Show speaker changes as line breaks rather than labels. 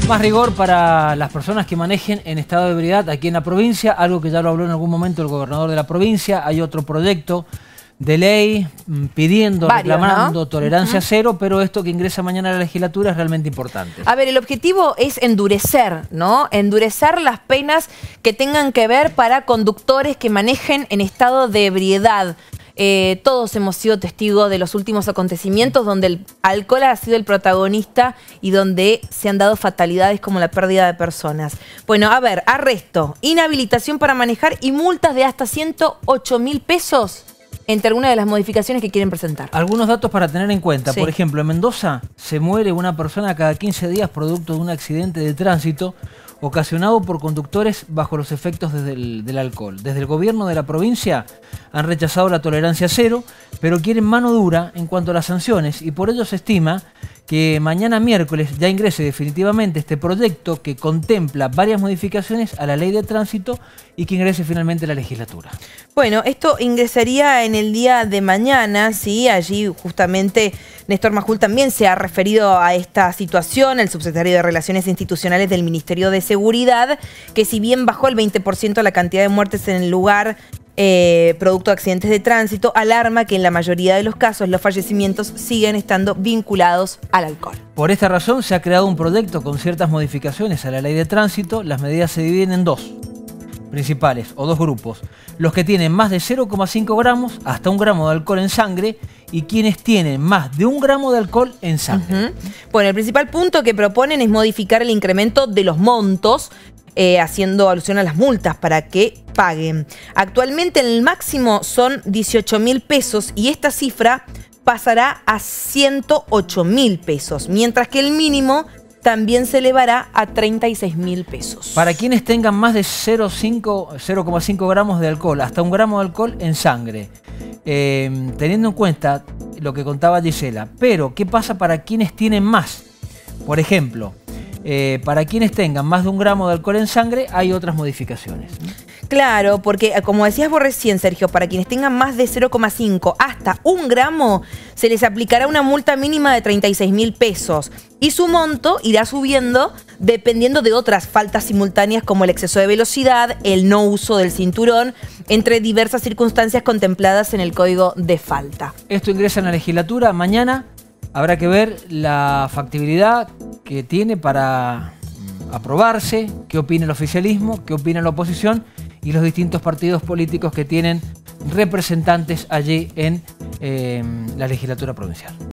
Más rigor para las personas que manejen en estado de ebriedad aquí en la provincia, algo que ya lo habló en algún momento el gobernador de la provincia. Hay otro proyecto de ley pidiendo, reclamando tolerancia cero, pero esto que ingresa mañana a la legislatura es realmente importante.
A ver, el objetivo es endurecer, ¿no? Endurecer las penas que tengan que ver para conductores que manejen en estado de ebriedad. Todos hemos sido testigos de los últimos acontecimientos donde el alcohol ha sido el protagonista y donde se han dado fatalidades como la pérdida de personas. Bueno, a ver, arresto, inhabilitación para manejar y multas de hasta 108.000 pesos entre algunas de las modificaciones que quieren presentar.
Algunos datos para tener en cuenta.
Sí.
Por ejemplo, en Mendoza se muere una persona cada 15 días producto de un accidente de tránsito ocasionado por conductores bajo los efectos del alcohol. Desde el gobierno de la provincia han rechazado la tolerancia cero, pero quieren mano dura en cuanto a las sanciones y por ello se estima que mañana miércoles ya ingrese definitivamente este proyecto que contempla varias modificaciones a la ley de tránsito y que ingrese finalmente a la legislatura.
Bueno, esto ingresaría en el día de mañana, ¿sí? Allí justamente Néstor Majul también se ha referido a esta situación, el subsecretario de Relaciones Institucionales del Ministerio de Seguridad, que si bien bajó el 20% la cantidad de muertes en el lugar producto de accidentes de tránsito, alarma que en la mayoría de los casos los fallecimientos siguen estando vinculados al alcohol.
Por esta razón se ha creado un proyecto con ciertas modificaciones a la ley de tránsito. Las medidas se dividen en dos principales o dos grupos: los que tienen más de 0,5 gramos hasta 1 gramo de alcohol en sangre y quienes tienen más de 1 gramo de alcohol en sangre.
Bueno, el principal punto que proponen es modificar el incremento de los montos, haciendo alusión a las multas para que paguen. Actualmente el máximo son 18.000 pesos y esta cifra pasará a 108.000 pesos, mientras que el mínimo también se elevará a 36.000 pesos.
Para quienes tengan más de 0,5 gramos de alcohol, hasta 1 gramo de alcohol en sangre, teniendo en cuenta lo que contaba Gisela. Pero, ¿qué pasa para quienes tienen más? Por ejemplo, para quienes tengan más de 1 gramo de alcohol en sangre, hay otras modificaciones.
Claro, porque como decías vos recién, Sergio, para quienes tengan más de 0,5 hasta 1 gramo, se les aplicará una multa mínima de 36.000 pesos. Y su monto irá subiendo dependiendo de otras faltas simultáneas como el exceso de velocidad, el no uso del cinturón, entre diversas circunstancias contempladas en el Código de Falta.
Esto ingresa en la legislatura mañana. Habrá que ver la factibilidad que tiene para aprobarse, qué opina el oficialismo, qué opina la oposición y los distintos partidos políticos que tienen representantes allí en la legislatura provincial.